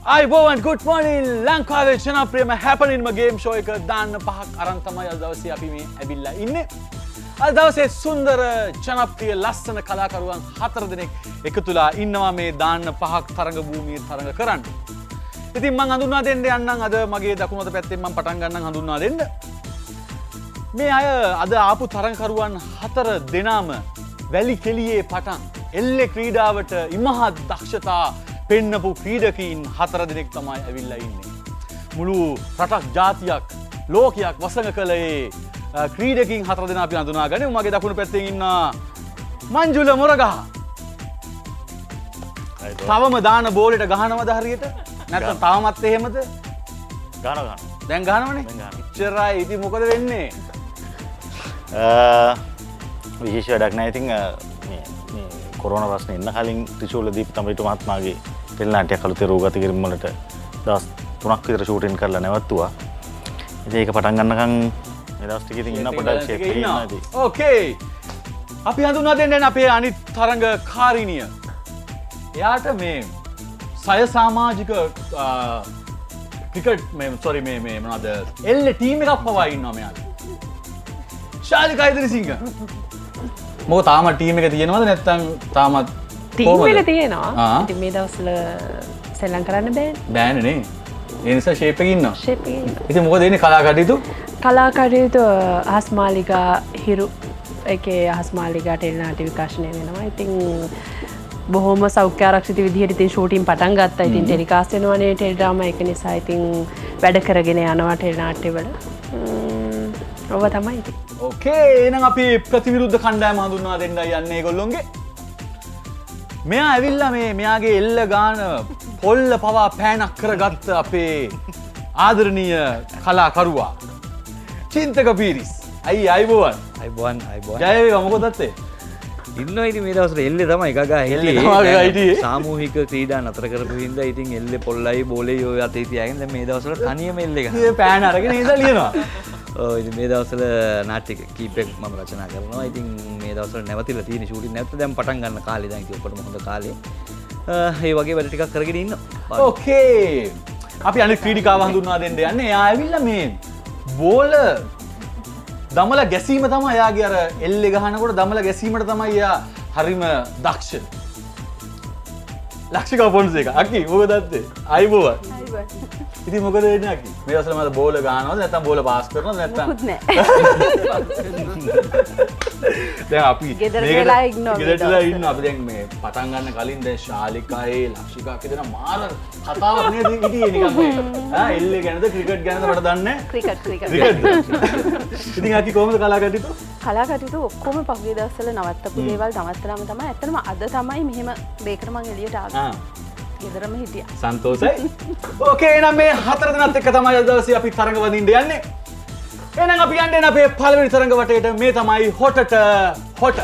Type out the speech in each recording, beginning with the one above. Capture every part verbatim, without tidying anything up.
අයිබෝවන් good morning ලංකාවේ ජනප්‍රියම හැපනින්ම game show එක දාන්න පහක් අරන් තමයි අද දවසේ අපි මේ ඇවිල්ලා ඉන්නේ. අද දවසේ සුන්දර ජනප්‍රිය ලස්සන කලාකරුවන් හතර දෙනෙක් එකතුලා ඉන්නවා මේ දාන්න පහක් තරඟ භූමියේ තරඟ කරන්න. ඉතින් මම හඳුන්වා දෙන්න යන්නම් අද මගේ දකුණු අත පැත්තෙන් මම පටන් ගන්නම් හඳුන්වා දෙන්න. මේ අය අද ආපු තරඟකරුවන් හතර දෙනාම වැලි කෙලියේ පටන් එල්ලේ ක්‍රීඩාවට ඉමහත් දක්ෂතා පෙන්නපු ක්‍රීඩකීන් හතර දෙනෙක් තමයි ඇවිල්ලා ඉන්නේ. මුළු රටක් ජාතියක් ලෝකයක් වසඟ කළේ ක්‍රීඩකීන් හතර දෙනා අපි හඳුනා ගනිමු. මගේ දකුණු පැත්තෙන් ඉන්න මංජුල මොරගහ. තවම දාන බෝලෙට ගහනවද හරියට? නැත්නම් තාමත් එහෙමද? ගහන ගහන. දැන් ගහනවනේ. ඉච්චරයි. ඉතින් මොකද වෙන්නේ? විශේෂ වැඩක් නැහැ. ඉතින් මේ මේ කොරෝනා ප්‍රශ්නේ ඉන්න කලින් ත්‍රිශූල දීප තමයිතු මහත්මයාගේ ටෙලි නාට්‍ය කළුතේ රෝගත කිරීම වලට දවස් තුනක් විතර ෂූටින් කරලා නැවතුවා. ඉතින් ඒක පටන් ගන්නකම් මේ දවස් ටික ඉතින් ඉන්න පොඩ්ඩක් ෂේප් එකේ ඉන්නවා ඉතින්. ඕකේ. අපි හඳුන්වා දෙන්නේ අපේ අනිත් තරඟකාරිනිය. එයාට මේ සය සමාජික ක්‍රිකට් මේ සෝරි මේ මේ මොනවද එල්ලේ ටීම් එකක් පවා ඉන්නවා මෙයාට. ශාලිකා ඉදිරිසිංහ. මොකද තාම ටීම් එක තියෙනවද නැත්නම් තාමත් ටීම් එක තියෙනවා. ඉතින් මේ දවස්වල සෙල්ලම් කරන්න බෑනේ. බෑනේ නේ. ඒ නිසා ෂේප් එකේ ඉන්නවා. ෂේප් එකේ ඉන්නවා. ඉතින් මොකද එන්නේ කලාකටයුතු? කලාකටයුතු අහස්මාලිකා හිරු එකේ අහස්මාලිකා ටෙලි නාට්‍ය විකාශනය වෙනවා. ඉතින් බොහොම සෞඛ්‍ය ආරක්ෂිත විදිහට ඉතින් ෂූටින් පටන් ගත්තා. ඉතින් ටෙලිකාස්ට් වෙනවනේ ටෙලි ඩ්‍රාමා එක නිසා ඉතින් වැඩ කරගෙන යනවා ටෙලි නාට්‍ය වල. ඔව තමයි ඉතින්. ඕකේ එහෙනම් අපි ප්‍රතිවිරුද්ධ කණ්ඩායම හඳුන්වා දෙන්නයි යන්නේ ඒගොල්ලොන්ගේ. මෙයා ඇවිල්ලා මේ මෙයාගේ එල්ල ගාන පොල්ල පවා පෑනක් කරගත්ත අපේ ආදරණීය කලාකරුවා චින්තක පීරිස්. අයි අයිබෝවන්. අයිබෝවන් අයිබෝවන්. ජය වේවා මොකද ඇත්තේ? ඉන්නවා ඉතින් මේ දවස්වල එල්ලේ තමයි ගගා හිටියේ. සාමූහික ක්‍රීඩා නතර කරපු හින්දා ඉතින් එල්ලේ පොල්ලයි බෝලේ ඔය අතේ තියාගෙන දැන් මේ දවස්වල තනියම එල්ලේ ගහනවා. මේ පෑන අරගෙන ඉඳලා ලියනවා. ඔව් ඉතින් මේ දවස්වල නාට්‍ය කීපයක් මම රචනා කරනවා. ඉතින් මේ දවස්වල නැවතිලා තියෙන ෂූටින් නැවත දැන් පටන් ගන්න කාලේ දැන් ඉතින් ඔක්කොටම හොඳ කාලේ. ඒ වගේ වැඩ ටිකක් කරගෙන ඉන්නවා. ඕකේ. අපි අනිත් ක්‍රීඩිකාව හඳුන්වා දෙන්න යන්නේ. එයා ඇවිල්ලා මේ බෝල දමල ගැසීම තමයි එයාගේ අර එල්ලේ ගහනකොට දමල ගැසීමට තමයි එයා හරිම දක්ෂ. ලක්ෂිකා පොන්සේක. අකි මොකද ඇත්තේ? අයිබෝවන්. අයිබෝවන්. ඉතින් මොකද වෙන්නේ අකි? මේ දවස්වල මම බෝල ගහනවද නැත්නම් බෝල පාස් කරනවද නැත්නම්? මොකුත් නෑ. දැන් අපි ගෙදර වෙලා ඉන්නවා. ගෙදරලා ඉන්නවා. අපි දැන් මේ පටන් ගන්න කලින් දැන් ශාලිකායේ ලක්ෂිකා කියන මාර කතාවක් නේද හිටියේ නිකන් මේ. ආ එල්ලේ ගැනද ක්‍රිකට් ගැනද මට දන්නේ නැහැ. Cricket cricket. ඉතින් අකි කොහොමද කලාකටයුතු? කලාකටයුතු ඔක්කොම පහුගිය දවස්වල නවත්තපු දේවල් නවත්තලාම තමයි. ඇත්තටම අද තමයි මෙහෙම මේකට මම එළියට ආවේ. ආ. ගෙදරම හිටියා. සන්තෝෂයි. ඕකේ එහෙනම් මේ හතර දෙනාත් එක්ක තමයි අද දවසේ අපි තරඟ වදින්න යන්නේ. එහෙනම් අපි යන්නේ අපේ පළවෙනි තරඟ වටේට. මේ තමයි හොටට හොට.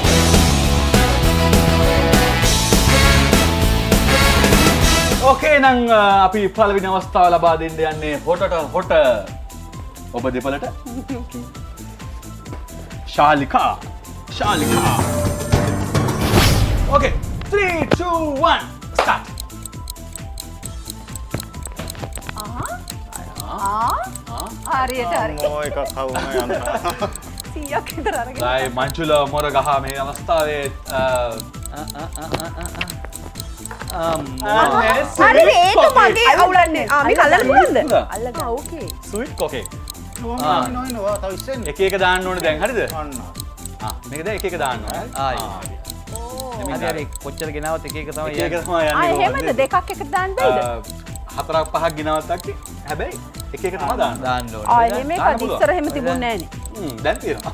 ඕකේ එහෙනම් අපි පළවෙනි අවස්ථාව ලබා දෙන්න යන්නේ හොටට හොට. ඔබ දෙපළට. ශාලිකා ශාලිකා. ඕකේ three two one start. හරියට හරි. මො එකක් හවුනා යන්න. සීයක් විතර අරගෙන. ලයි මංජුල මොරගහ මේ අවස්ථාවේ හරි ඒක මගේ අවුලන්නේ. ආ මේක අල්ලන්න පුළුවන්ද? අල්ලගන්න. ඕකේ. ස්වීට් කොකේ. නෝ නෝ නෝ තව ඉස්සෙන් එක එක දාන්න ඕනේ දැන් හරිද? අන්න. ආ මේක දැන් එක එක දාන්න ඕනේ. ආයි. හරි හරි කොච්චර ගෙනාවත් එක එක තමයි එක එක තමයි ආ යන්නේ. එහෙමද දෙකක් එකට දාන්න බෑද? හතරක් පහක් ගෙනවත් අක්කේ. හැබැයි එක එක තමයි දාන්න. දාන්න ඕනේ. ආ එහෙම එක ඉස්සර එහෙම තිබුණේ නෑනේ. හ්ම් දැන් තියෙනවා.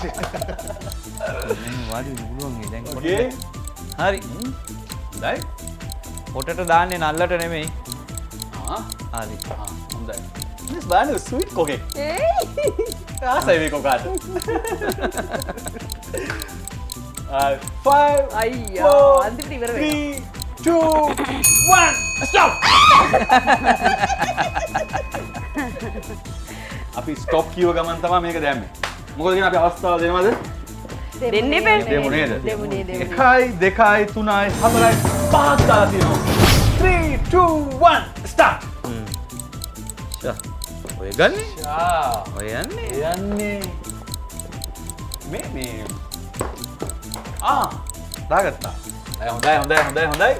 දැන් වාඩි වෙන්න පුළුවන් නේ දැන් ඕකේ. හරි. දැන් හොටට දාන්නේ නල්ලට නෙමෙයි. ආ හරි. ආ හොඳයි. Miss බානු sweet කොකේ. ඒ ආසයි මේ කොකාට. Uh, five, අයියෝ four, අන්තිමට ඉවර වෙනවා. three, two, one, stop! අපි ස්ටොප් කියව ගමන් තමයි මේක දැම්මේ. මොකද කියන අපි අවස්ථාව දෙනවද? දෙන්නේ බෑ. දෙමු නේද? දෙමුනේ දෙමුනේ. එකයි, දෙකයි, තුනයි, හතරයි, පහක් දාලා තියෙනවා. three, two, one, start. ෂා ඔය ගන්නේ ආ ඔය යන්නේ යන්නේ මේ මේ ආ දාගත්තා. දැන් හොඳයි හොඳයි හොඳයි හොඳයි.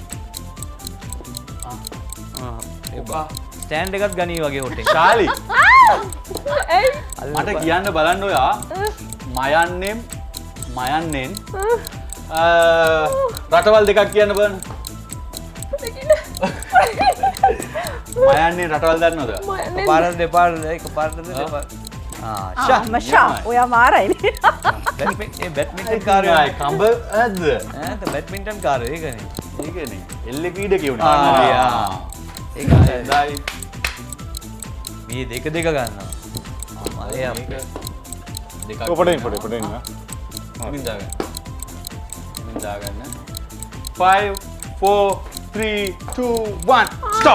ආ ඒ බා ස්ටෑන්ඩ් එකත් ගනී වගේ හොටේ ශාලි ඇයි මට කියන්න බලන්න ඔයා මයන්නෙන් මයන්නෙන් රටවල් දෙකක් කියන්න බලන්න. මයන්නේ රටවල් දන්නවද? පාරට දෙපාරට එක පාරට දෙපාරට ආ ෂා මෂා ඔයා මාරයිනේ ඒ බැඩ්මින්ටන් කාර්යය ආයි කඹ ඇද්ද? ඈ බැඩ්මින්ටන් කාර්යය ඒකනේ ඒකනේ එල්ල පීඩකේ උනේ. ආ ඒක හොඳයි. මේ දෙක දෙක ගන්නවා මලේ අපේ දෙකක් ඔපඩින් පොඩි පොඩින් මින් දාගන්න. මින් දාගන්න. five four three two one stop.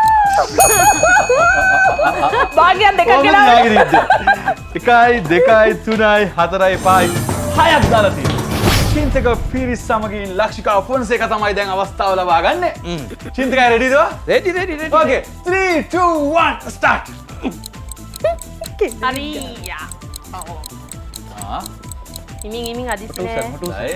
භාගයක් දෙකක් කොහොමද ගෙනාවේ යාගිරිද්ද? එකයි දෙකයි තුනයි හතරයි පහයි හයක් දාලා තියෙනවා. චින්තක පිරිස් සමගින් ලක්ෂිකා ෆොන්සේකා තමයි දැන් අවස්ථාව ලබා ගන්න. චින්තකයි රෙඩිද? Ready ready ready Okay three two one start. හරියා ආ ඉමින් ඉමින් අදිස් නෑ හොඳයි.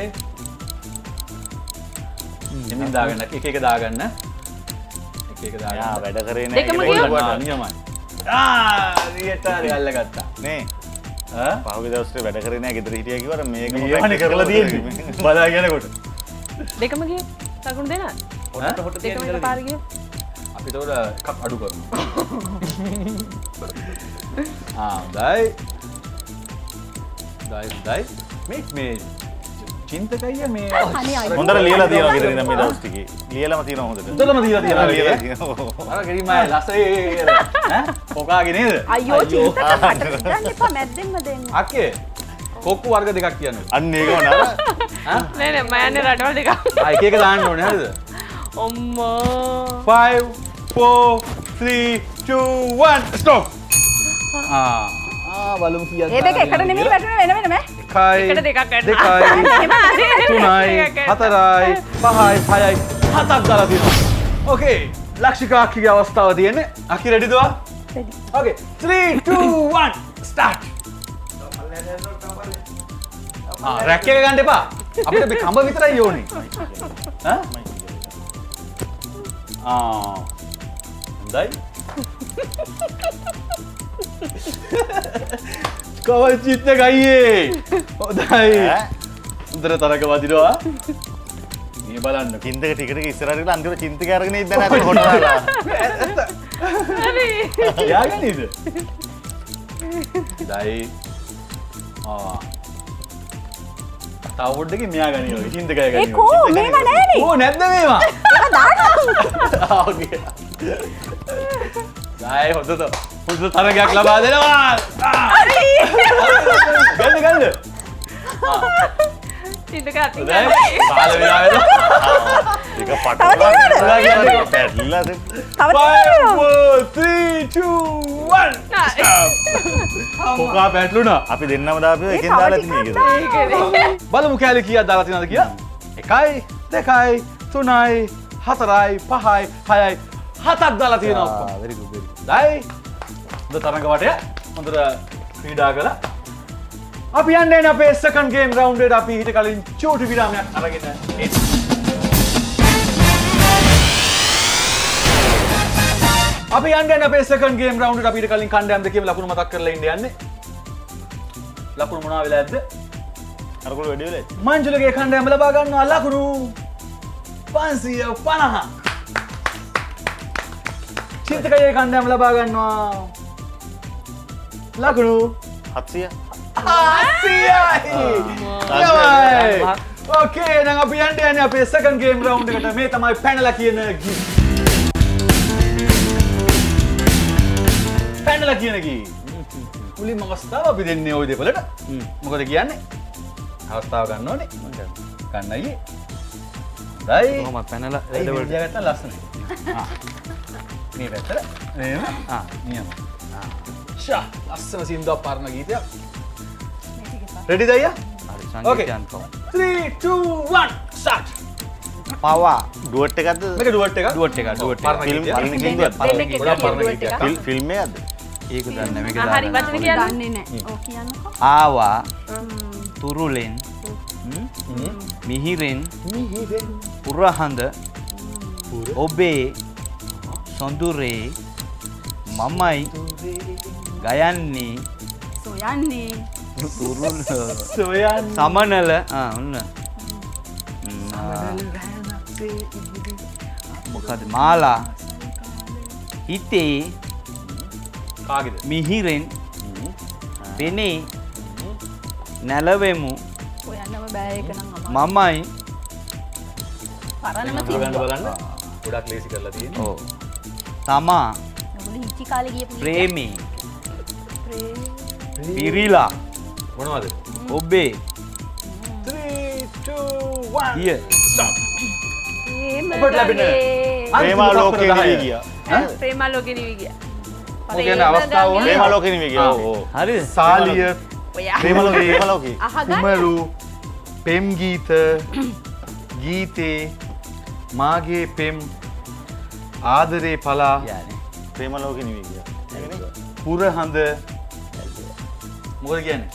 එමින් දාගන්න එක එක දාගන්න. එක එක දාගන්න. යා වැඩ කරේ දෙකම නෑ ගියොත්? ආ නියමයි. ආ රියට හරි අල්ලගත්තා. නේ ආ පහුගිය දවස්වල වැඩ කරේ නෑ ගෙදර හිටියා කිව්වර මේක මේවනේ කරලා තියෙන්නේ. බලා කියනකොට. දෙකම ගිය ලකුණු දෙනා හොටට හොට දෙකම තියෙන එකපාර ගිය අපි තෝර එකක් අඩු කරනවා. ආ හොඳයි. හොඳයි හොඳයි. මේ මේ චින්තකయ్య මේ හොඳට ලියලා තියෙනවා ගෙදර ඉඳන් මේ දවස් ටිකේ ලියලාම තියෙනවා හොඳට හොඳටම දීලා තියෙනවා ලියලා නේද? තියෙනවා අර ගෙරිමයි ලසේ ඈ කොකාගේ නේද? අයියෝ චින්තක මට දෙන්න එපා මැද්දෙන්ම දෙන්න අක්කේ කොක්කු වර්ග දෙකක් කියන්නේ. අන්න ඒකම නේද ඈ නෑ නෑ මම යන්නේ රටවල් දෙකක් ආ එක එක දාන්න ඕනේ හරිද? අම්මා five four three two one stop. ආ ආ බලමු කීයක් ඒ දෙක එකට නෙමෙයි වැටුනේ වෙන වෙනම එකයි එකට දෙකක් ගන්න. දෙකයි තුනයි හතරයි පහයි හයයි හතක් දාලා තියෙනවා. ඕකේ ලක්ෂිකා අක්කිගේ අවස්ථාව තියෙන්නේ. අක්කි රෙඩිද? Ready okay three two one start. ආ රැක් එක ගන්න එපා. අපිට මේ කඹ විතරයි ඕනේ. ඈ? ආ හොඳයි. කවල් චිත්ත ගයියේ. හොඳයි. උදර තරක වදිනවා. මේ බලන්න. චින්තක ටික ටික ඉස්සරහට ගිහලා අන්තිමට චින්තක අරගෙන ඉඳන් අපි හොටලා හරි යාගෙන නේද? දයි ආ තව පොඩ්ඩකින් මෙයා ගනියෝ චින්තකය ගනියෝ. ඒ කෝ මේව නෑනේ ඕ නැද්ද මේවා? ඒක දාන්න ඕකේ. දයි හොඳට හොඳ තරගයක් ලබා දෙනවා. ගන්න ගන්න. චින්තක අතින් හොඳයි. බාල වෙලා වෙනවා. ඒක පටලවා ගන්න පැටලිලා තව five තියෙනවා four three two one කොකා පැටලුණා. අපි දෙන්නම දාපියෝ එකෙන් තව දාලා ටිකක් තියෙන්නේ ඒක. බලමු කෑලි කීයක් දාලා තියෙනවද කියලා. එකයි දෙකයි තුනයි හතරයි පහයි හයයි හතක් දාලා තියෙනවා ඔක්කොම. very good very good දයි හොඳ තරඟ වටය හොඳට ක්‍රීඩා කළා. අපි යන්නේ අපේ සෙකන්ඩ් ගේම් රවුන්ඩ් එකට. අපි ඊට කලින් චූටි විරාමයක් අරගෙන එන්න. අපි යන්නේ අපේ සෙකන්ඩ් ගේම් රවුන්ඩ් එකට. අපි ඊට කලින් කණ්ඩායම් දෙකේම ලකුණු මතක් කරලා ඉන්න යන්නේ. ලකුණු මොනවා වෙලා ඇද්ද? අරගොල්ලෝ වැඩි වෙලා ඇති. මංජුලගේ කණ්ඩායම ලබා ගන්නවා ලකුණු පන්සිය පනහ. චින්තකයේ කණ්ඩායම ලබා ගන්නවා ලකුණු හත්සිය හත්සියයි. ඕකේ දැන් අපි යන්න යන්නේ අපේ සෙකන්ඩ් ගේම් රවුන්ඩ් එකට. මේ තමයි පැනලා කියන ගී. පැනලා කියන ගී. මුලින්ම අවස්ථාව අපි දෙන්නේ ওই දෙපළට. මොකද කියන්නේ? අවස්ථාව ගන්න ඕනේ. ගන්න අයියේ. හොඳයි. කොහොමද පැනලා ඒ වැඩ වලට විදිය ගත්තා ලස්සනයි. ආ. මේ පැත්තට. නේද? ආ නියම. ආ. ෂා ලස්සන සින්දුවක් පරණ ගීතයක්. රෙඩිද අයියා? හරි Okay. සංගීතයන් කව three two one start. පවා ඩුවට් එකක්ද? මේක ඩුවට් එකක්. ඩුවට් එකක් ඩුවට් එකක්. ෆිල්ම් පරණ දෙන්නෙක් කිව්වද? දෙන්නෙක් එක්ක ගොඩාක් කියන පරණ duet එකක්. ෆිල්ම් ෆිල්ම් එකක්ද? ඒක දන්නේ නැහැ මේක හරි දන්නේ වචන කියන්න. දන්නේ නැහැ. ඔව් කියන්නකෝ. ආවා තුරුලෙන් මිහිරෙන් පුරහඳ ඔබේ සොඳුරේ මමයි ගයන්නේ සොයන්නේ තුරුල සොයන් සමනල ආ ඔන්න මොකද මාලා හිතේ කාගේද? මිහිරෙන් පෙනේ නැලවෙමු හොයන්නම බෑ ඒක නම් අමාරුයි. මමයි පරණම බලන්න තිබ්බා. බලන්න. ගොඩක් ලේසි කරලා තියෙන්නේ. ඕ තමා ඔයගොල්ලෝ හිචි කාලේ ගියපු ප්‍රේමී පිරිලා මොනවද? ඔබේ three two one හිය stop. ප්‍රේම ඔබට ලැබෙන ගගේ. ප්‍රේමා ලෝකේ නිවි ගියා. ප්‍රේමා ලෝකෙ නිවි ගියා. මොකද අවස්ථාව වුණේ? ප්‍රේමා ලෝකේ නිවි ගියා. ඔව් ඔව්. හරිද සාලිය ඔයා ප්‍රේමා ලෝකේ ප්‍රේමා ලෝකේ. අහගන්න. කුමරු පෙම් ගීත ගීතේ මාගේ පෙම් ආදරේ පලා යන්නේ ප්‍රේමා ලෝකේ නිවි ගියා. ඒකනේ. පුරහඳ මොකද කියන්නේ?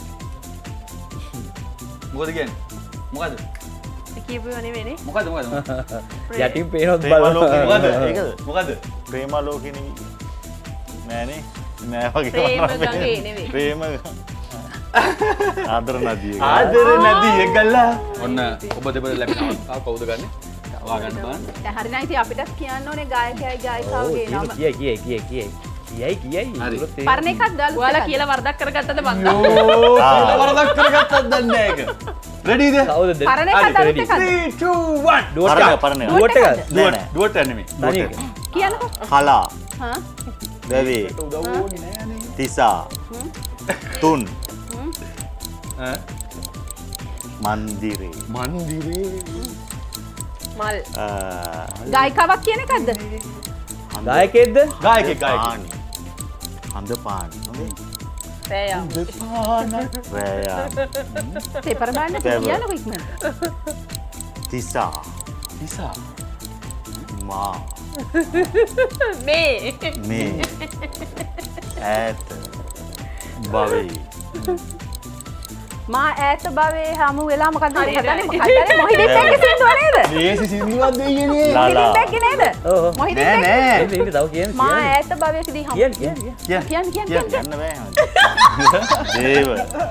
මොකද කියන්නේ? මොකද? කියපුව නෙවෙයිනේ. මොකද මොකද? යටින් පේනොත් ප්‍රේමා ලෝකේ මොකද? නිවි ගියා. ඒකද? මොකද? ප්‍රේමා ලෝකේ නිවි ගියා. නෑනේ. නෑ වගේ. ප්‍රේම වරක් නෑ. ගඟේ නෙවෙයි. ප්‍රේම ආදර නදිය. ආදර නැදී එකලා. ඔන්න ඔබ දෙපළ ලැබෙන අවස්ථාව කවුද ගන්නෙ? වා ගන්න බලන්න. දැන් හරි නම් ඉතින් අපිටත් කියන්න ඕනේ ගායකයයි ගායිකාවගේ නම. කියයි කියයි කියයි කියයි කියයි කියයි හරි. පරණ එකක්ද අලුත් ඔයාලා එකක්ද? කියලා වරදක් කරගත්තද මන්ද? ආ. වරදක් කරගත්තත් දන්නේ නැහැ ඒක. රෙඩිද? කවුද පරණ එකක්ද අලුත් එකක්ද? three two one පරණ පරණ. ඩුවට් එකක් නෑ නෑ. ඩුවට් එක නෙමෙයි. තනි එක කියන්නකෝ. කලා හා? වැවේ උදව් ඕනේ නෑනේ. තිසා තුන් ඈ මන්දිරේ මන්දිරේ මල්. ආ, ගායිකාවක් කියන එකක්ද? ගායකයෙක්ද ගායකයෙක් ගායකයෙක්. පානි. හඳ පාන් හොඳේ රෑයම්. රෑයා පෙපර බාන්න පෙපර. කියන්නකෝ ඉක්මනට. තිසා තිසා. මා මේ. මේ ඈත බවේ මා ඈත භවයේ හමු වෙලා මොකද්ද හරි, කතානේ හරි. මොකද්ද මොහිදින් බැක්කේ සින්දුව නේද? මේසි සින්දුවක් දෙයියනේ. ලා මොහිදින් ලා බැක්කේ නේද? ඔව් මොහිදින් නෑ බැක්කේ. නෑ. ඉන්න ඉන්න තව කියන්න මා ඈත භවයකදී හමු. කියන්න කියන්න කියන්න. කියන්න කියන්න කියන්න. යන්න බෑ දේව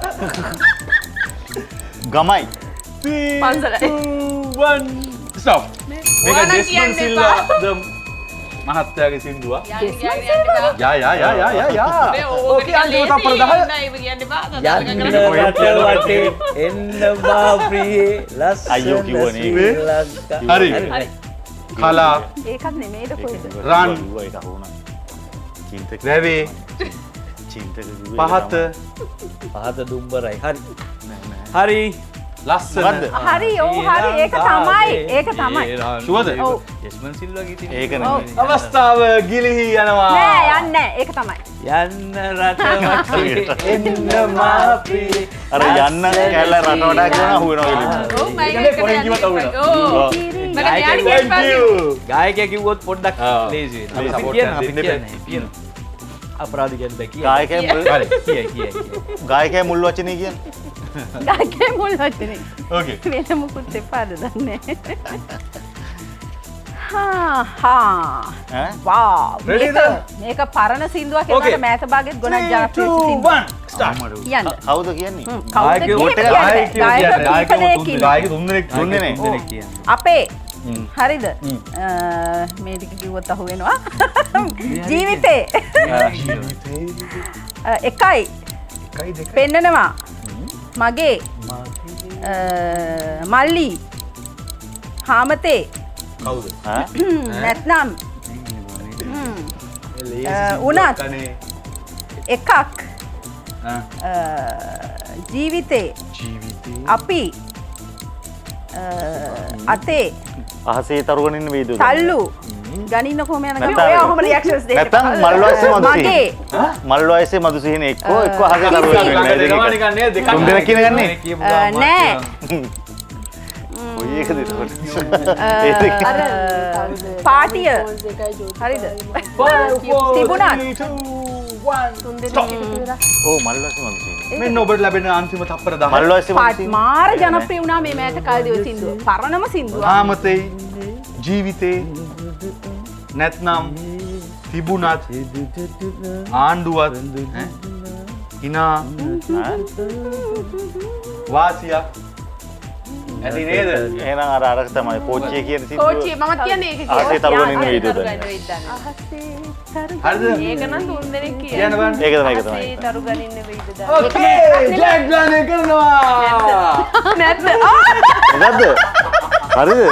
ගමයි පන්සලයි. one stop. මේක ඔයාලා ඩෙස්මන් කියන්න සිල්වා ද මහත්තයාගේ සින්දුවක්. යන්න යන්න යන්න එපා. යා යා යා යා යා යා. මේ ඕකේ අන්තිම තප්පර දහය. නෑ ඉව කියන්න එපා. යන්න රට වටේ එන්න මා ප්‍රියේ ලස්සන අයියෝ කිව්වනේ. ශ්‍රී ලංකා. හරි. හරි. කලා ඒකත් නෙමෙයිද කොහෙද? රන්. ඒක වුණා චින්තක වැවේ චින්තක කිව්වේ පහත පහත දුම්බරයි හරි හරි ලස්සන මොකද්ද? හරි ඔව් හරි ඒක තමයි. ඒක තමයි. ෂුවර්ද? ඔව්. යස්මන් සිල්වා ගීතේ ඒක ඔව්. නෙමෙයි අවස්ථාව ගිලිහි යනවා. නෑ යන්නේ නෑ. ඒක තමයි. යන්න රට වටේ එන්න මා ප්‍රියේ අර යන්න කැල්ල රට වටා කියන අහුවෙනවා ඔව් කියලා මයික් ඒකනේ එකට පොඩි යන්න කිව්වත් එපා. අවුලක්. ඔව්. ඔව්. මම ගායකයෙක් යාළුවෙක් thank පස්සේ. you. ගායකයා කිව්වොත් පොඩ්ඩක් ආ. ලේසි අපි වෙනවා. support කියන එකක් අපි දෙන්න කියන්නේ කියන අපරාධ කියන්න බෑ කියන ගායකයා මුල් හරි. කියයි කියයි කියයි. ගායකයා මුල් වචනේ කියන්නේ ගායකේ මුල් වචනේ. ඕකේ. වෙන මුකුත් එපාද දන්නේ. හා හා ඈ වා Ready මේක ද? මේක පරණ සින්දුවක් Okay. ඒකට මෑත භාගෙත් ගොඩක් three ජාතික two සින්දුවක්. one start. කියන්න. කවුද කියන්නේ හ්ම්, කවුද ගායකයෝ කියන්න කොට- කියන්නේ? ගායකයෝ ගායකයෝ කීප දෙනෙක් ගායක ඉන්නවා. තුන් දෙනෙක් දුන්නේ නේ දෙනෙක් කියන්නේ. අපේ හ්ම්. හරිද? අ, මේ ටික කිව්වොත් අහු වෙනවා. ජීවිතේ අ, එකයි පෙන්නනවා මගේ අ, මල්ලි හාමතේ කවුද? ඈ නැත්නම් හ්ම්, උනත්. එකක් අ, ජීවිතේ අපි අ, අතේ අහසේ තරුගෙන ඉන්න වීදුව තල්ලු ගනින්න කොහොම යන නැත්නම්- ඔය ඔහොම රියැක්ෂන්ස් දෙන්න නැත්තම් මල් වයසේ මధు මගේ සිහින මල් වයසේ මధు සිහින එක්කෝ එක්කෝ අහසේ තරුගෙන ළඟ දෙනවා ඉන්න නිකන් නේද? දෙකක් තුන් දෙනෙක් ඉන්නේ ගන්නේ කියපු අ, ගමන් නෑ. කියනවා. කොයි එකද එතකොට? අර පාටිය හරිද? තිබුණා. ඕ මල්වාසි මම තියෙන්නේ. මෙන්න ඔබට ලැබෙන අන්තිම තප්පර දහය. මල්වාසි මම පාටි මාර ජනප්‍රිය වුණා මේ මෑත කාලේදී ඔය සින්දුව. පරණම සින්දුව. ආමතේ ජීවිතේ නැත්නම් තිබුණත් ආණ්ඩුවත් ඈ, හිනා වාසියක් ඇති නේද? එහෙනම් අර අරක තමයි පෝච්චිය කියන සින්දුව. කෝච්චිය මමත් කියන්නේ ඒක ආසේ තරුගනින් වේද තරු දැන්. ගන්න වෙයිද දන්නේ. හරිද? ඒක නම් තුන් දෙනෙක් කියන්න කියන්නේ. බෑ. ඒක තමයි ඒක තමයි. ආසේ තරු ගනින්න වෙයිද දන්නේ. ඕකේ ජයග්‍රහණය කරනවා. නැත්ද? මොකද්ද? හරිද?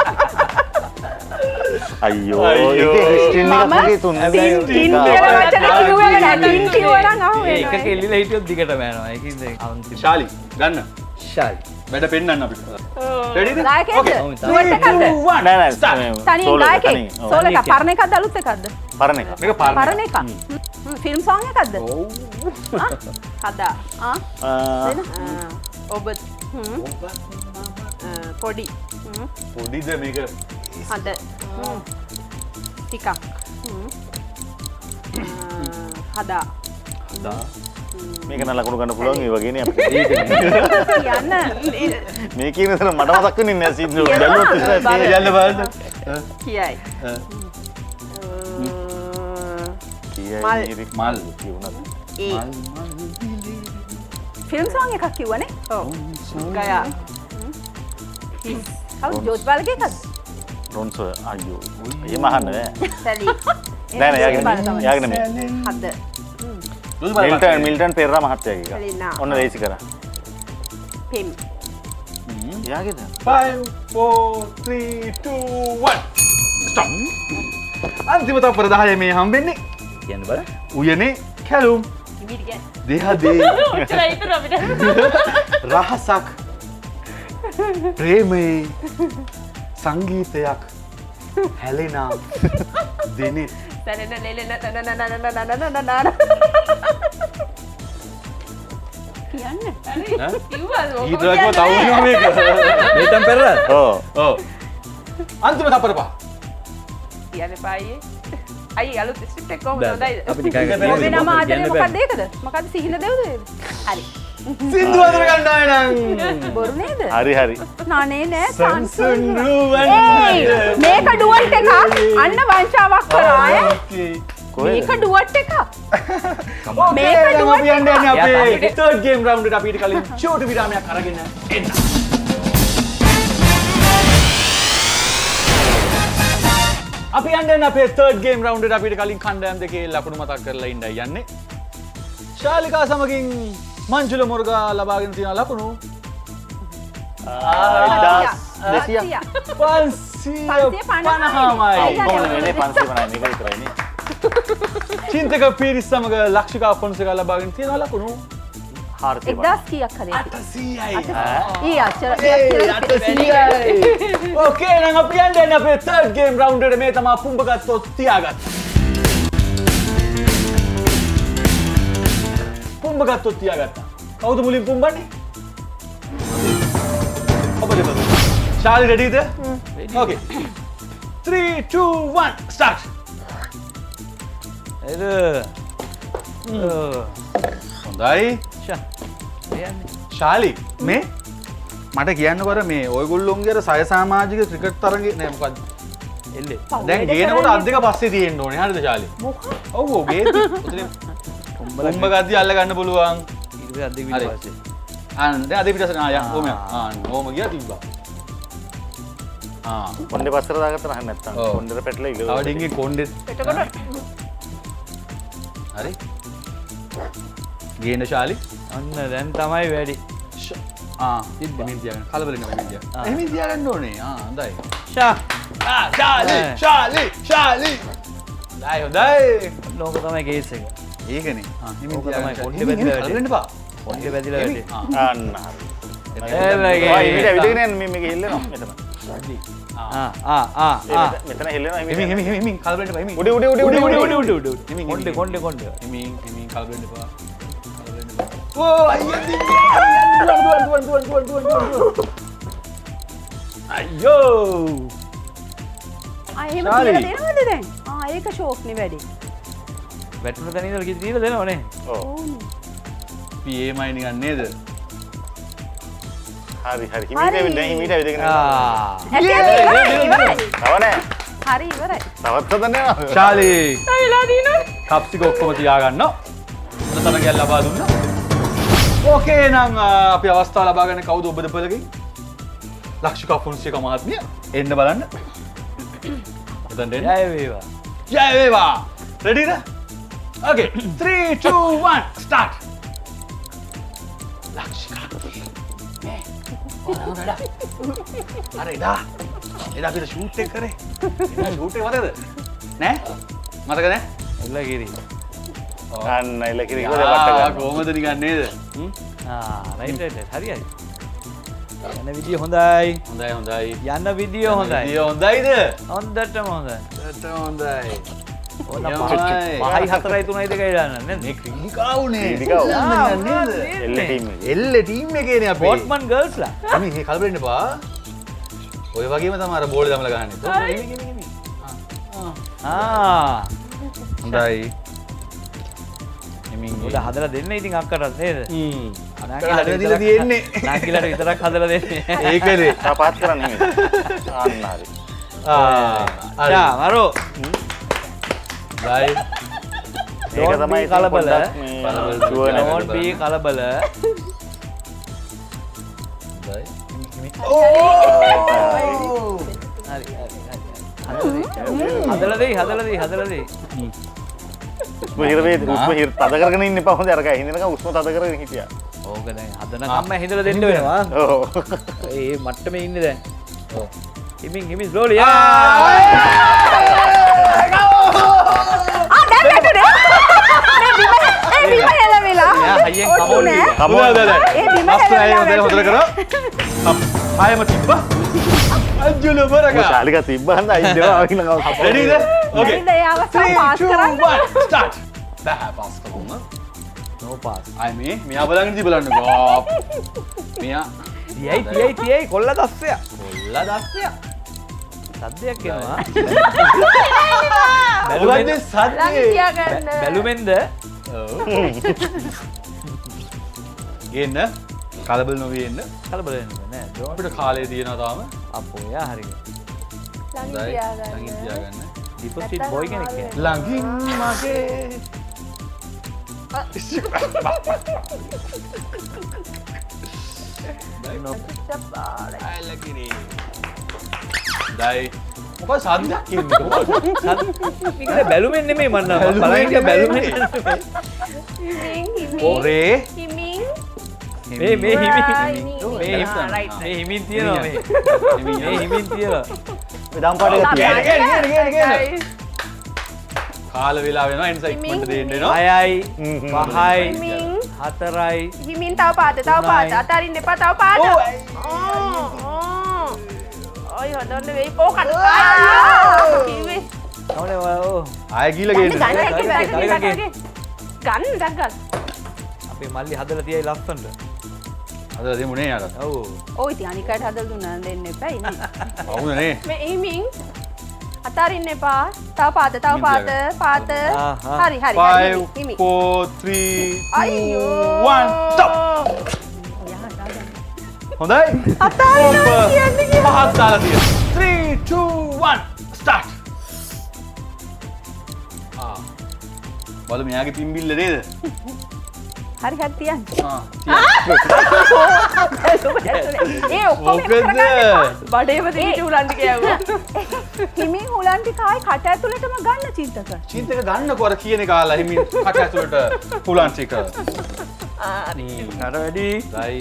අයියෝ අයියෝ. ඒක හිස්ට්‍රි එකක් වගේ තුන් ටින් කියලා වචන කිව්වේ නෑ. ටින් කිව්වනම් අහු ඒක වෙනවා. කෙල්ලිලා හිටියොත් දිගටම යනවා. ඒකින්ද අන්තිම. ශාලි ගන්න. ශාලි. වැඩ පෙන්නන්න අපිට. රෙඩිද? නායකයෙක්ද? Okay. ඩුවට් එකක්ද? නෑ නෑ තනියෙන් solo එක, නායකයෙක්. තනියෙන්. ඔව්. සෝල එක පරණ එකක්ද අලුත් එකක්ද? පරණ එක. මේක පාරන. පරණ එකක්. ෆිල්ම් සෝං එකක්ද? ඔව්. හදා. ආ ආ, ඔබ හ්ම්. පොඩි පොඩිද මේක? හද ටිකක්. හ්ම්. හදා මේක නම් ලකුණු ගන්න පුළුවන් ඒ වගේනේ අපිට. කියන්න. මේ කියන දේ මට මතක් වෙන්නේ නැහැ සින්දුව. බැලුවොත් ඉස්සරහ යන්න බලන්න. කියයි කියයි මල්. ඉරි මල්. කියුණාද? ඒ ෆිල්ම් සෝං එකක් කිව්වනේ. ඔව් ගයා කවුද ජෝර්ජ් බාලගේ එකක්ද? රොන්සෝ අයියෝ. එහෙම අහන්න බෑ. සැලි නෑ නෑ යාගෙන යාගෙන මේ. හද මිල්ටන් මිල්ටන් පෙරේරා මහත්තයාගේ එක. සැලිනා. ඔන්න රේසි කරා. පෙම් යාගේද? five, four, three, two, one. Stop. අන්තිම තප්පර දහය මේ හම්බෙන්නේ. කියන්න බල. උයනේ කැලුම්. ඉමිට ගෑ දෙහදේ උච්චලා ඉතර අපිට රහසක් ප්‍රේමයේ සංගීතයක් හැලෙනා දෙනෙත් සැලෙන ලෙලෙන නනනනනනනනනනන කියන්න. කිව්වා ගීතයක්ම තවුනවා මේක. මේතම් පෙරේරා. ඔව්. ඔව්. අන්තිම තප්පර පහ. කියන්න පායේ අයි අලුත් ස්ක්‍රිප්ට් එක කොහොමද බෑ, හොඳයිද අපි නිකන් ඔබේ නම ආදරේ කියන්න මොකක්ද බෑ. ඒකද? මොකක්ද සිහින දෙව්ද? හරි. සින්දු අතර ගන්න ආය නම්. බොරු නේද? හරි හරි. නානේ නෑ සංසුන් සංසුන්. රුවන්. ඒයි මේක ඩුවට් එකක්. අන්න වංචාවක් කරා ඈ. කොහෙද? මේක ඩුවට් එකක්. මේක මේක දුව අපි යන්න යන්නේ අපේ යා, third game round එකට අපි ඊට කලින් චෝටි විරාමයක් අරගෙන එන්න. අපි යන්න යන්නේ අපේ third game round එකට අපි ඊට කලින් කණ්ඩායම් දෙකේ ලකුණු මතක් කරලා ඉන්නයි යන්නේ. ශාලිකා සමගින් මංජුල මුර්ගා ලබාගෙන තියෙන ලකුණු එක්දාස් දෙසිය. පන්සිය පනහමයි. කොහොමද වෙන්නේ පන්සිය පනහයි මේක විතරයිනේ. චින්තක පීරිස් සමග ලක්ෂිකා ෆොන්සේකා ලබාගෙන තියෙන ලකුණු හාරසිය පනහයි. එක්දාස් කීයක් හරි? අටසීයයි. ඊ අච්චර ඕකේ නම් අපි යන්න යන්නේ අපේ third game round එකට මේ තමයි පුම්බ ගත්තොත් තියාගත්තා. පුම්බ ගත්තොත් තියාගත්තා. කවුද මුලින් පුම්බන්නේ? ඔබ දෙපළ. ශාලි රෙඩිද? ඕකේ. three two one start. එද. හොඳයි. ෂා. එයන්නේ. ශාලි මේ මට කියන්න බර මේ ඔයගොල්ලොන්ගේ අර සය සමාජික ක්‍රිකට් තරගේ නෑ මොකද්ද? එල්ලේ. දැන් ගේනකොට අත් දෙක පස්සේ තියෙන්න ඕනේ. හරිද ශාලි? මොකක්ද? ඔව් ඔව් ගේද්දි උතනින් උඹ ගද්දි අල්ල ගන්න පුළුවන්. ඊට පස්සේ අද්දි හරි. ඊට පස්සේ. අන්න දැන් අද පිටසට ආ යන් ඕම යන්. ආන්න ඕම ගියා තිබ්බා. ආ කොණ්ඩේ පස්සට දාගත්තා නම් නැත්තම් ඔව්. කොණ්ඩේට පැටලලා ඉල. අවඩින්ගේ කොණ්ඩෙත් එතකොට හරි. ගේන ශාලි. අන්න දැන් තමයි වැඩි. ආ තිබ්බා. තියාගන්න. කලබල වෙන්න බෑ තියා. එහෙම තියාගන්න ඕනේ. ආ හොඳයි. ෂා. ආ ශාලි ඈ. ශාලි ශාලි. හොඳයි හොඳයි. ලෝක තමයි කේස් එක. ඒකනේ. ආ එහෙම ඕක තියාගන්න. තමයි කොණ්ඩේ එහෙම බැඳලා කලබල වෙන්න එපා. කොණ්ඩේ බැඳලා වැඩි. ආ අන්න හරි. එල්ලගේ. ඔය ඊට විදිහගෙන යන්න මේ මේක හෙල්ලෙනවා මෙතන. ආ ආ ආ ඒ ආ. මෙතන- මෙතන හෙල්ලෙනවා එමින් එමින් එමින් එමින් කලබල වෙන්න එපා. එමින්. උඩ උඩ උඩ උඩ උඩ උඩ උඩ උඩ උඩ. එමින්, කොණ්ඩේ එමින්. කොණ්ඩේ කොණ්ඩේ. එමින් එමින් කලබල වෙන්න එපා. කලබල වෙන්න එපා. ඕ අයියා දින්නේ. දුවන් දුවන් දුවන් දුවන් දුවන් දුවන්. අයියෝ! ආ එහෙම ශාලි. තියලා දෙනවද දැන්? ආ ඒක ෂෝක් නේ වැඩි. වැටුන තැන ඉඳලා කිසි දීලා දෙනවනේ. ඔව්. අපි ඒමයි නිකන් නේද? හරි හරි හිමීට ඇවිල්ලා හිමීට ඇවිදගෙන ආ. ඇයි ඉවරයි ඉවරයි. තව නෑ. හරි ඉවරයි. තවත් හදනවා. ශාලි වෙලා දිනවා. කප්ස් ටික ඔක්කොම තියාගන්න. හොඳ තරගයක් ලබා දුන්නා. ඕකේ නම් අපි අවස්ථාව ලබා ගන්න කවුද ඔබ දෙපළකින්? ලක්ෂිකා ෆොන්සේකා මහත්මිය එන්න බලන්න. එතනට එන්න. ජය වේවා. ජය වේවා. රෙඩිද? ඕකේ. three two one start. Lakshika. මේ. ඕන නඩ. අර එදා. එදා අපිට ෂූට් එක කරේ. එදා ෂූට් එක මතකද? නෑ? මතක නෑ? එල්ල ගිරි. අන්න එලකිරි ඉවරේ වට ආ ගන්න. කොහොමද නිකන් නේද? හ්ම්? ආ රයිට් රයිට් හරි හරි. යන විදිය හොඳයි. හොඳයි හොඳයි. යන විදිය හොඳයි. විදිය හොඳයිද? හොඳටම හොඳයි. හොඳට හොඳයි. ඕන යමයි. පහයි හතරයි තුනයි දෙකයි දාන්න නේද? මේ ක්‍රීඩිකාවුනේ. ක්‍රීඩිකාව. නේද? එල්ල ටීම් එක. එල්ල ටීම් එකේනේ අපේ. බෝට්මන් ගර්ල්ස්ලා. අපි මේ කලබල වෙන්න එපා. ඔය වගේම තමයි අර බෝල් දමලා ගහන්නේ. එමි එමි එමි. ආ. හොඳයි. එමින් උඩ හදලා දෙන්න ඉතින් අක්කටත් නේද? හ්ම්. නංගිලාට හදලා දීලා විතරක්- තියෙන්නේ. නංගිලාට විතරක් හදලා දෙන්නේ. ඒකනේ. තා පාත් කරන්න නෙමෙයි. අන්න හරි. ආ. යා මරෝ. ගයි. ඒක Don't තමයි be කලබල. පොඩ්ඩක් මේ කලබල. sure නැහැ. Don't be කලබල. හොඳයි. හරි හරි හරි. හදලා දෙයි හදලා දෙයි හදලා දෙයි. උස්ම හිර වේ උස්ම හිර තද කරගෙන ඉන්න එපා හොඳ අරක හින්දනකම් උස්ම තද කරගෙන හිටියා. ඕක දැන් හදනකම්ම හිඳලා දෙන්න වෙනවා. ඔව්. ඒ මට්ටමේ ඉන්නේ දැන්. ඔව්. හිමින් හිමින් slowly. ආ දැන් වැටුනේ. ඒ බිම එළවෙලා. එයා හයියෙන් කමෝල් දීලා. කමෝල් දාලා. ඒ බිම අප්සයි එළවෙලා. හොඳට හොඳට කරා. ආයෙම තිබ්බා. අජ්ජුල බරක. ශාලික තිබ්බහන්ද අයින්නවා ආවින කව. රෙඩිද? ඕකේ. හරිද? ඒ අවස්ථාව පාස් කරන්න. start. බෑ පාස් කරමු. no pass. ආයි මේ මෙයා බලන්න ඉඳි බලන්නකෝ. මෙයා තියයි තියයි තියයි කොල්ල දස්සය. කොල්ලා දැස්සිය. සද්දයක් එනවා. මොකද්ද ළඟ සද්දේ? තියාගන්න. බැලුමෙන්ද ඔව්. ගේන්න. කලබල නොවී එන්න. කලබල වෙන්න නෑ. don't අපිට කාලේ තියෙනවා තාම. අපෝ යා හරිය. ළඟ ළඟින් තියාගන්න. තියාගන්න. ඩිපොසිට් බොයි කෙනෙක් කියන්නේ. ළඟින් මගේ අයලකිනේ. දයි. මොකද සද්දයක් කියන්නේ? මේක බැලුමෙන් නෙමෙයි මන්න බලන්න බැලුමෙන් නෙමෙයි. හිමින් හිමින්. ඔරේ හිමින්. මේ මේ හිමින් Ah, මේ ini. හිමින් Ah, right, මේ හිමින් තියෙනවා මේ. මේ හිමින් තියෙනවා. දම් පාඩේ ගේන තියන්නේ. ගේන ගේන ගේන ගේන. Guys. කාල වෙලා වෙනවා එනිසා ඉක්මනට දෙන්න වෙනවා. හයයි පහයි හිමින්. හතරයි හිමින් තව පාත තව පාත අතාරින්න එපා තව පාත. ඔව්. ඔය හදන්න වෙයි පොකට. ආ කිව්වේ. නෝනේ ඔව් ආය ගිහලා ගන්න ගේන්න. ගන්න එකේ බෑග් ගන්න, එකේ ගන්න. ගන්න ඩක් ගන්න. අපේ මල්ලි හදලා තියයි ලස්සනට. අද දෙමුනේ යාර. ඔව් ඔය ඉතින් අනිකට හදලා දුන්නා දෙන්න එපා ඉන්නේ. වුණනේ. මේ හිමින් අතාරින්න එපා. තව පාත තව පාත පාත. ආහා. හරි හරි හරි five හිමි. four three අයියෝ. one stop. හොඳයි. අතාරිනවා කියන්නේ කිව්වා. පහක් දාලා තියෙනවා. three two one start. ආ. බලමු මෙයාගේ පිම්බිල්ල නේද? හරි හරි තියන්න. ආ. ඒ ඔක්කොම මොකද? බඩේම තිබිච්ච උලන් ටික යවුවා. හිමින් උලන් ටික ආයි කට ඇතුළටම ගන්න චින්තක. චින්තක ගන්නකො අර කියන කාලා හිමින් කට ඇතුළට පුලන් ටික. හරි නඩ වැඩි දයි.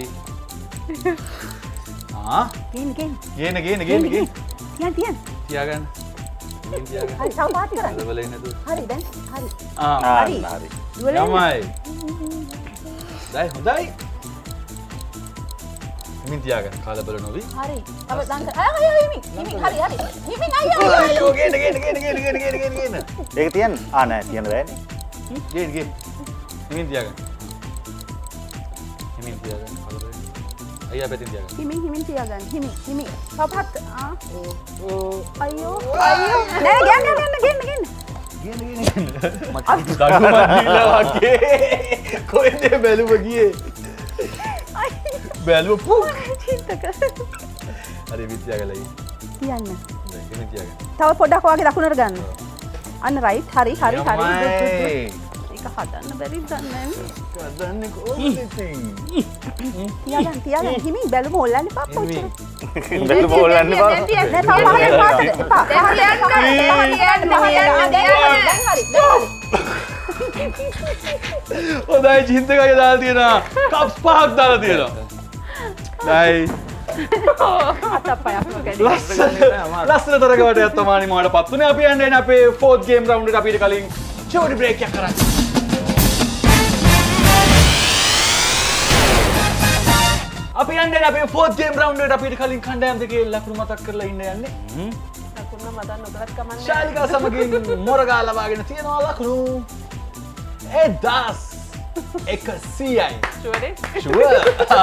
ආ. ගේන්න ගේන්න. ගේන ගේන ගේන ගේන. තියන්න තියන්න. තියාගන්න. හිමින් තියාගන්න. හරි තව පාත් කරන්න. කලබල වෙන්නේ නැතුව. හරි දැන් හරි. ආ. හරි. හරි. දුවල එන්න. යමයි. දයි හොඳයි. හිමින් තියාගන්න කලබල නොවි. හරි. තව දන් කර. ආ අයියෝ හිමින්. හිමින් හරි හරි. හිමින් අයියෝ. අයියෝ ගේන ගේන ගේන ගේන ගේන ගේන ගේන ගේන. ඒක තියන්න. ආ නෑ තියන්න බෑනේ. ගේන ගේන. හිමින් තියාගන්න. හිමින් තියාගන්න කලබල. අයියා පැතින් තියාගන්න. හිමින් හිමින් තියාගන්න. හිමින් හිමින්. පපත්. ආ. අයියෝ. අයියෝ. නෑ ගන්න ගන්න ගන්න ගන්න. දඩුමක් දීලා වගේ. කොහෙන්ද බැලුම ගියේ? බැලුම පුක්. චින්තක. හරි විත්‍යාගලා ඉන්න. තියන්න. හිමින් තියාගන්න. තව පොඩ්ඩක් වගේ දකුණට ගන්න. අන්න රයිට් හරි හරි හරි. ඒක හදන්න බැරිද දන්නේ හදන්නේ කොහොමද ඉතින්? තියාගන්න තියාගන්න හිමින් බැලුම හොල්ලන්න එපා පොච්චර. බැලුම හොල්ලන්න බා. නෑ තව පහලෙන් පාසද එපා. හොඳයි චින්තකගේ දාලා තියෙනවා. කප්ස් පහක් දාලා තියෙනවා. නයි. අතපයක් වගේ. ලස්සන තරගවට යත්තමානි මාට පත් වුණේ. අපි යන්නේ අපේ ෆෝර්ත් ගේම් රවුන්ඩ් එකට අපිට කලින් චෝටි බ්‍රේක් එකක් කරන්න. අපි යන්නේ අපේ ෆෝර්ත් ගේම් රවුන්ඩ් එකට අපිට කලින් කණ්ඩායම් දෙකේ ලකුණු මතක් කරලා ඉන්න යන්නේ. ලකුණ මතක් නොකරත් කමන්නේ. ශාලිකා සමගින් මොරගා ලබාගෙන තියෙනවා ලකුණු එක්දාස් එකසීයයි. ෂුවරේ? ෂුවර්.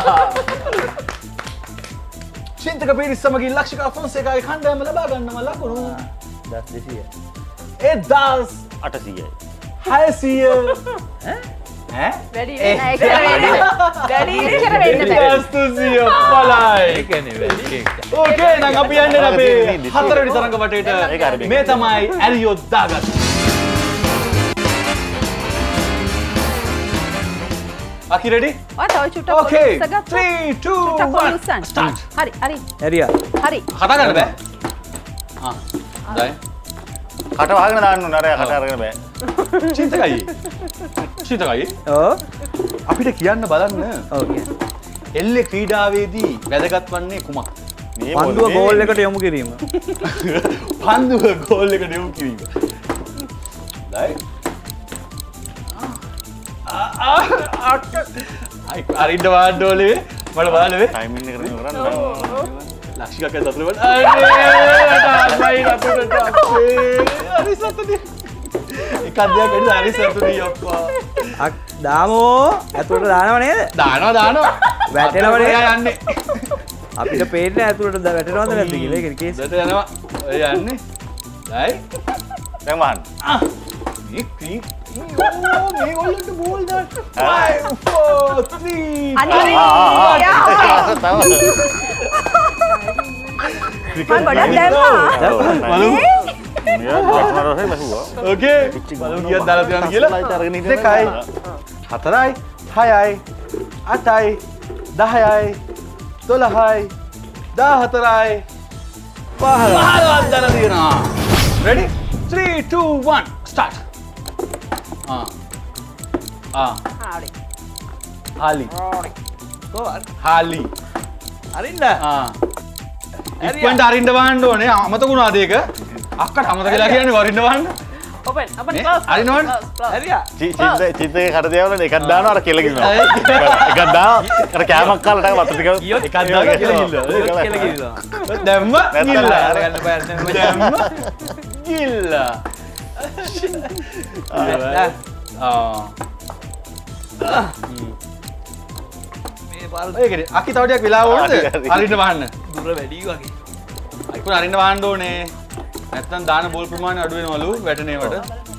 චින්තක පිරිස් සමගින් ලක්ෂිකා ෆොන්සේකාගේ කණ්ඩායම ලබා ගන්නවා ලකුණු දස් දෙසිය. එක්දාස් අටසීයයි. හයසීය. ඈ? වැඩි නෑ ඒක වෙන්න වැඩි ඉස්සර වෙන්න බෑ. එක්දාස් තුන්සිය පහයි. ඒ කියන්නේ වැඩි ඒක. ඕකේ නම් අපි යන්නේ අපේ හතරවෙනි තරඟ වටේට. මේ තමයි ඇරියෝ දාගත්. Aki ready? ඔය තව චුට්ටක් Okay. පොඩ්ඩක් ගත්තා. three, two, චුට්ටක් one. පොඩ්ඩක් Start. හරි හරි ඇරියා. හරි. කතා කරන්න බෑ. ආ. දැන් කට වහගෙන දාන්න ඕන. අර කට අරගෙන බෑ. චින්තකයි. චින්තකයි. ඔව්. අපිට කියන්න බලන්න. ඔව් කියන්න. එල්ලේ ක්‍රීඩාවේදී වැදගත් වන්නේ කුමක්ද? මේ පන්දුව ගෝල් එකට යොමු කිරීම. පන්දුව ගෝල් එකට යොමු කිරීම. දැන් අරින්ට වාඩ්ඩෝලේ මට බාලවේ ටයිමින් එක කරගෙන කරන්න. ලක්ෂිකක් සතුට වට අයි රටට අපේ හරි සතුටි එකක් දෙයක් එන්න හරි සතුටි අප්පා අක් දාමෝ ඇතුළට දානව නේද? දානවා දානවා වැටෙනව නේද? ඔයා යන්නේ අපිට පේන්නේ ඇතුළට වැටෙනවද නැද්ද කියලා. ඒක කේස්. දත යනවා ඔය යන්නේ දැයි දැන් වහන්න. මේ ක්‍රී මේ ගොල්ලන්ට බෝල් දාන්න five four three අනිවාර්යයෙන් ආ, ආ, ආ. යා. තව. මම ගොඩක් දැම්මා. බලමු මෙයා වටනර රෝහේ බහුවා. ඕකේ බලමු කීයක් දාලා තියනවද කියලා දෙකයි හතරයි හයයි අටයි දහයයි දොළහයි දාහතරයි පහළොවයි දාලා තියෙනවා ready three two one start ආ ආ හරි. හාලි කොහොමද? හාලි අරින්න. ආ ඉක්මනට අරින්න වහන්න ඕනේ අමතකුණාද ඒක අක්කට අමතක වෙලා කියන්නේ වරින්න වහන්න open open නේ? close හරි නෝන? close, close. ඇරියා. චින්ත චින්තේ කට තියාගෙන එකක් දානවා අර කෙල ගිනවා. එකක් දානවා අර කෑමක් කාලා වතු ටික එකක් දාලා කෙල ගිල්ල. කෙල කිරිලා. දැම්ම ගිල්ල අරගන්න බෑ නැත්නම් දැම්ම ගිල්ල ආ මේ පාර ඒකනේ අකි තව ටිකක් වෙලා ඕනද හරි, හරි. අරින්න වහන්න දුර වැඩි වගේ. අයිකුණ අරින්න වහන්න ඕනේ නැත්නම් දාන බෝල් ප්‍රමාණය අඩු වෙනවලු වැටෙනේවට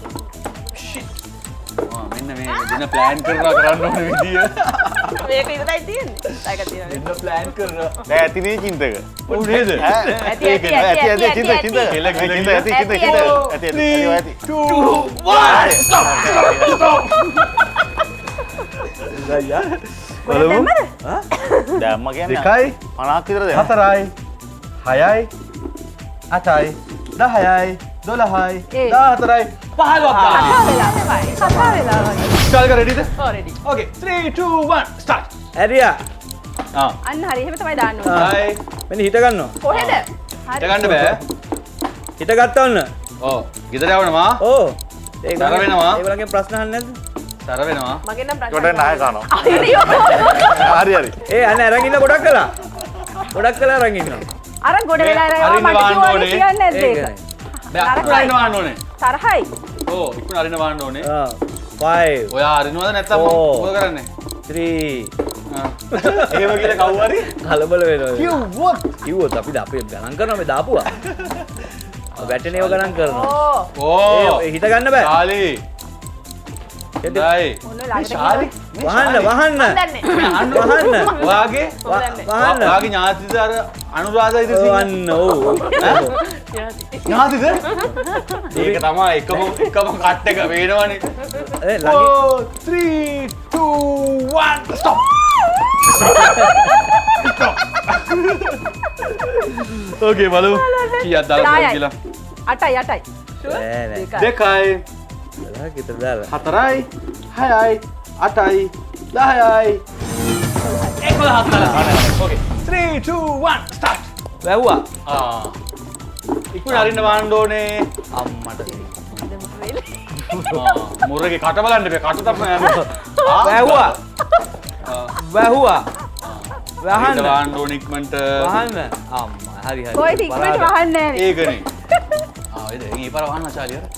ආ මෙන්න මේ දින ප්ලෑන් කරනවා කරන්න ඕන විදිය මේක ඉතරයි තියෙන්නේ. ඒක තියෙනවා. දින ප්ලෑන් කරනවා දැන් ඇතිනේ චින්තක. ඔව් නේද ඇති ඇති ඇති ඇති ඇති චින්ත චින්ත. කෙල, කෙල, චින්ත කෙල. ඇති චින්ත චින්ත. ඇති ඇති ඇති. two one stop stop බලමු දැම්ම කියන්නේ දෙකයි පනහක් විතර දෙන්න. හතරයි හයයි අටයි දහයයි දොළහයි ඒ. දාහතරයි පහළොවක් කතා වෙලා තමයි. කතා වෙලා වගේ. ස්ටාර්ට් රෙඩිද already okay three two one start ඇරියා. ආ අන්න හරි එහෙම තමයි දාන්න ඕනේ. හයි මෙන්න හිට ගන්නවා. කොහෙද? හරි. ගන්න බෑ හිට ගත්තා ඔන්න. ඕ ගෙදර යවනවා ඕ. තර වෙනවා. ඒගොල්ලන්ගේ ප්‍රශ්න අහන්නේ නැද්ද? තර වෙනවා මගෙන් නම් කොට ප්‍රශ්න නාය කනවා. අයියෝ. හරි හරි. ඒ අන්න අරන් ඉන්න ගොඩක් කළා. ගොඩක් කළා අරන් ඉන්නවා. අර ගොඩ වෙලා අරින්න ඉරවා මට වාන්න කිව්වනේ ඕනේ. කියන්නේ නැද්ද ඒක? ඒකනේ. දැන් අකුණ අරින්න වහන්න ඕනේ තරහයි. ඕ ඉක්මන අරින්න වහන්න ඕනේ ආ five ඔයා අරිනවද නැත්නම් ඕ. මොකද කරන්නේ three ආ එහෙම කියලා කවුරු හරි කලබල වෙනවා. කිව්වොත් කිව්වොත් අපි අපි ගණන් කරනවා මේ දාපුවා. වැටෙනේව ගණන් කරනවා. ඕ ඒ හිත ගන්න බෑ. ශාලි එදයි ඔන්න ළඟට ශාලි වහන්න වහන්න. දන්නේ. වහන්න. ඔයාගේ වහන්න. ඔයාගේ ඥාතිද අර අනුරාධ ඉදිරිසිංහ වහන්න. ඔව්. ඥාතිද ඒක තමයි එකම එකම කට් එක වේනවනේ ඒ ළඟ four three two one stop ඕකේ බලමු කීයක් දාලා කියලා අටයි අටයි. නෑ නෑ. දෙකයි බලන්න කිතර දාලා. හතරයි හයයි අටයි දහයයි එකොළහක් දාලා ඕකේ three two one start වැව්වා. ආ ඉක්මනට අරින්න වාන්න ඕනේ අම්මට. මුරගේ කට බලන්න බෑ කට තමයි යන්නේ වැව්වා. වැහුවා. වහන්න වහන්න. වාන්න ඕනේ ඉක්මනට වහන්න. අම්මා හරි හරි. කොයි ටිකකට වහන්නේ නැහැ. ඒකනේ ආ එද ඒ පාර වහන්න චාලි අර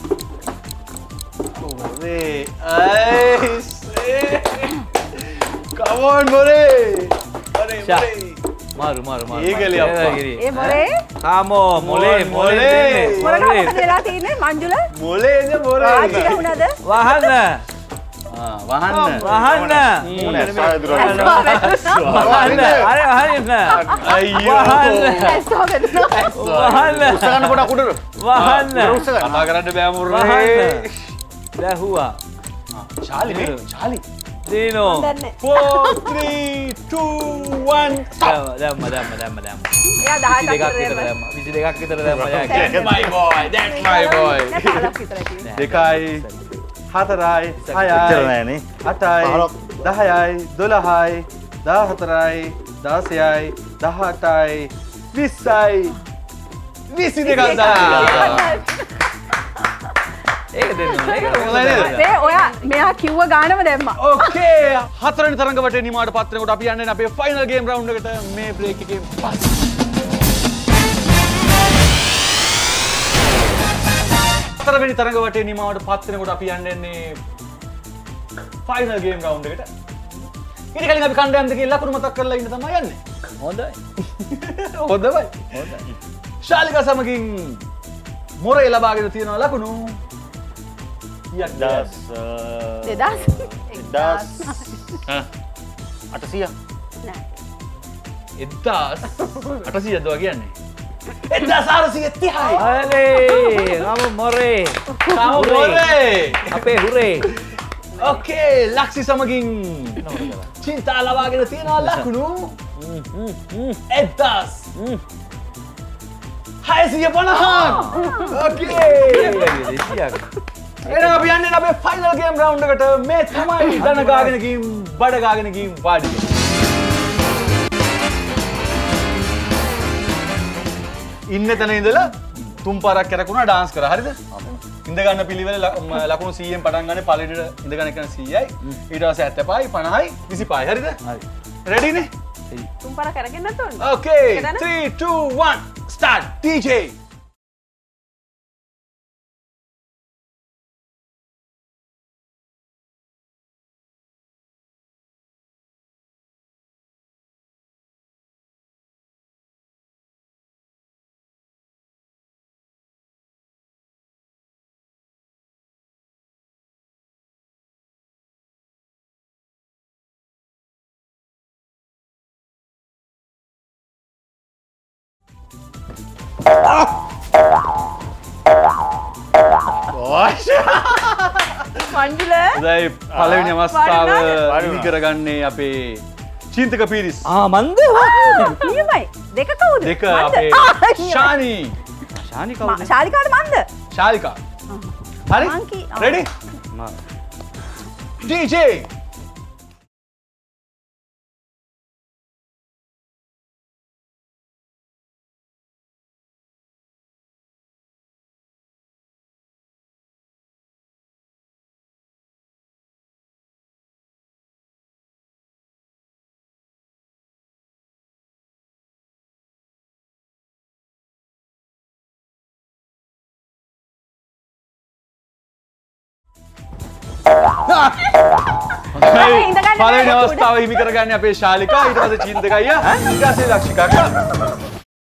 මොරේ අයිසේ come on මොරේ අනේ ෂා. මොරේ මාරු මාරු මාරු. ඒකලේ අප්පා. ඒ මොරේ කාමෝ මොලේ මොලේ දෙන්නේ. මොරට මොකද වෙලා තියෙන්නේ මංජුල? මොලේද මොරේ ආච්චි ගහුණාද? වහන්න. ආ වහන්න වහන්න. මොනේ සායදුර වහන්න. අरे වහන්න. අයියෝ වහන්න. ඇස්සෝ වෙනවා. වහන්න. උස්ස ගන්න පොඩක් උඩට වහන්න. කතා කරන්න බෑ මොරේ වහන්න. වැහුවා. චාලි මේ චාලි දීනෝ. දන්නේ. four three two one stop දැම්ම දැම්ම දැම්ම දැම්ම. එයා දහයක විසි දෙකක් විතර විතර එන්න. දැම්ම. විසි දෙකක් විතර දැම්ම. that's my boy that's my boy නෑ පහළොක් විතර කිව්වේ. දෙකයි හතරයි එච්චර හයයි නෑනේ. අටයි පහළොක්. දහයයි දොළහයි දහහතරයි දාසයයි දහඅටයි විස්සයි විසි දෙකක් දාලා ඒක දෙන්න. ඒක හොඳයි නේද? ඒ ඔයා මෙයා කිව්ව ගානම දැම්මා. ඕකේ හතරවෙනි තරඟ වටේ නිමාට පත් වෙනකොට අපි යන්නේ අපේ ෆයිනල් ගේම් රවුන්ඩ් එකට මේ බ්‍රේක් එකෙන් පස්සේ හතරවෙනි තරඟ වටේ නිමාවට පත් වෙනකොට අපි යන්නේ ෆයිනල් ගේම් රවුන්ඩ් එකට ඊට කලින් අපි කණ්ඩායම් දෙකේ ලකුණු මතක් කරලා ඉන්න තමයි යන්නේ හොඳයි. හොඳයි හොඳයි. ශාලිකා සමගින් මොරේ ලබාගෙන තියෙනවා ලකුණු යක් දස් දෙදස් දස් අටසිය නෑ. එදදාස් අටසිය දවා කියන්නේ එදදාස් ආරසිය තිහයි අනේ ගම මොරේ. සම මොරේ අපේ හුරේ. ඕකේ ලක්ෂි සමගින් චින්තා ලබාගෙන තියෙනවා ලකුණු එදදාස් හයසිය පනහක් ඕකේ එන අපි යන්නේ අපේ ෆයිනල් ගේම් රවුන්ඩ් එකට මේ තමයි දන ගාගෙන ගින් බඩ ගාගෙන ගින් වාඩි ඉන්න තැන ඉඳලා තුන් පාරක් කැරකුණා ඩාන්ස් කරා හරිද ඉඳ ගන්න පිළිවෙල ල- ලකුණු සීයෙන් පටන් ගන්න පළවෙනිට ඉඳ ගන්න එක සීයයි ඊට පස්සේ හැත්තෑපයි පනහයි විසිපහයි හරිද හරි. රෙඩි නේ තුන් පාරක් අරගෙන නැත් ඕනේ. okay එකදැන? three two one start D J Manjula දැයි පළවෙනි අවස්ථාව වඩිනවා. ඉදි කරගන්නේ අපේ චින්තක පිරිස් ආ මන්ද නියමයි. දෙක කවුද? දෙක මන්ද? අපේ ආ, නියමයි. ශානි ශානි ම- කවුද? ශාලිකාට මන්ද? ශාලිකා හරි මං කී- ආ. රෙඩි මා- D J ඉඳ ගන්න පළවෙනි අවස්ථාව හිමි කරගන්නේ අපේ ශාලිකා ඊට පස්සේ චින්තක අයියා ඊට පස්සේ ලක්ෂිකා අක්කා.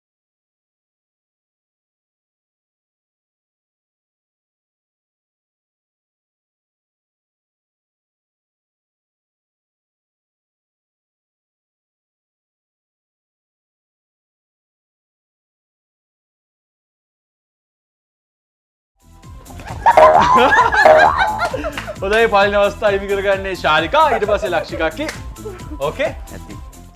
හොඳයි පළවෙනි අවස්ථාව හිමි කරගන්නේ ශාලිකා ඊට පස්සේ ලක්ෂිකා අක්කි. ඕකේ? ඇති.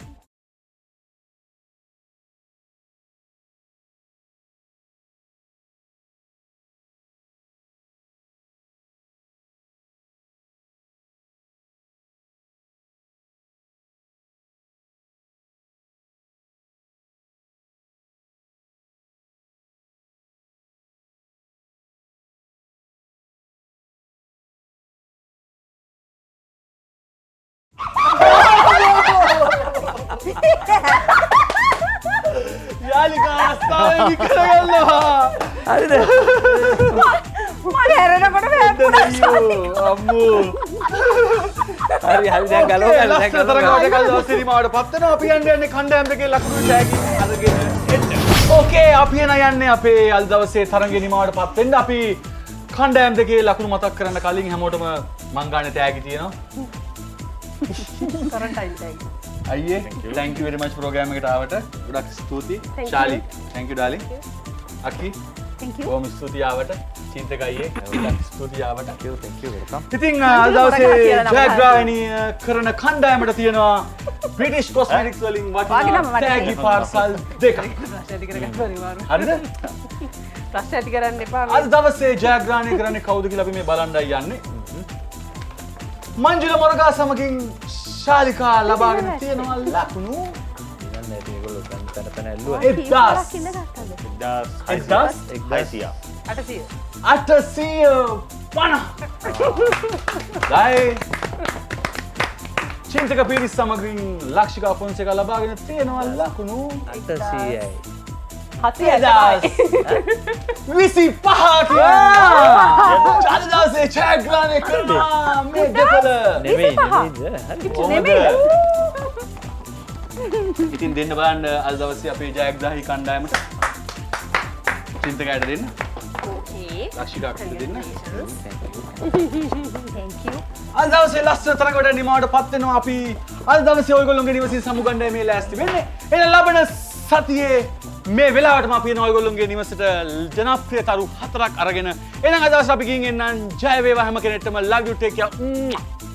ශාලිකා අවස්ථාව හිමි කරගන්නවා. හරිද? මම හැරෙනකොට වැප්පුණා. අම්මෝ. හරි හරි දැන් ගලව ගන්න දැන් ලස්සන තරගාවට කල් දවසේ හිමාවට පත් වෙනවා. අපි යන්නේ යන්නේ කණ්ඩායම් දෙකේ ලකුණු ටැගින් අරගෙන එන්න. ඕකේ අපි එන යන්නේ අපේ අද දවසේ තරඟේ හිමාවට පත් වෙන්න. අපි කණ්ඩායම් දෙකේ ලකුණු මතක් කරන්න කලින් හැමෝටම මං ගන්න ටැගි තියෙනවා. Quarantine tag. අයියේ thank you very much program එකට ආවට. ගොඩක් ස්තුතියි. Sali thank you darling. අකි thank you. බොහොම ස්තුතියි ආවට. චින්තක අයියේ ගොඩක් ස්තුතියි ආවට. thank you thank you welcome. ඉතින් අද දවසේ ජයග්‍රහණය කරන කණ්ඩායමට තියෙනවා British Cosmetics වලින් වටිනා තෑගි පාර්සල් දෙකක්. ප්‍රශ්න ඇති කරගන්න පරිවාරු. හරිද? ප්‍රශ්න ඇති කරන්න එපා. අද දවසේ ජයග්‍රහණය කරන්නේ කවුද කියලා අපි මේ බලන්නයි යන්නේ. මංජුල මොරගා සමගින් ශාලිකා ලබාගෙන තියෙනවා ලකුණු ඉතින් නැති ඒගොල්ලෝ තන තන තන ඇල්ලුවා. එක්දාස් එක්දාස් හයසිය. අටසිය. අටසිය පනහ. ගයි චින්තක පිරිස් සමගින් ලක්ෂිකා ෆොන්සේකා ලබාගෙන තියෙනවා ලකුණු අටසියයි. හතදාස් විසි පහ කියලා. අද දවසේ ජයග්‍රහණය කරනවා මේ දෙපළ. නෙමෙයි නෙමෙයිද? හරි. නෙමෙයි. ඉතින් දෙන්න බලන්න අද දවසේ අපේ ජයග්‍රාහී කණ්ඩායමට චින්තකයට දෙන්න. ඕකේ. ලක්ෂිකාට දෙන්න. thank you. අද දවසේ ලස්සන තරගකට නිමාවට පත් වෙනවා අපි. අද දවසේ ඔයගොල්ලෝගේ නිවසින් සමුගන්නයි මේ ලෑස්ති වෙන්නේ. එහෙනම් ලබන සතියේ මේ වෙලාවටම අපි එන ඔයගොල්ලෝගේ නිවසට ජනප්‍රිය තරු හතරක් අරගෙන එහෙනම් අද දවසේ අපි ගිහින් එන්නම්. ජය වේවා හැම කෙනෙක්ටම love you take care.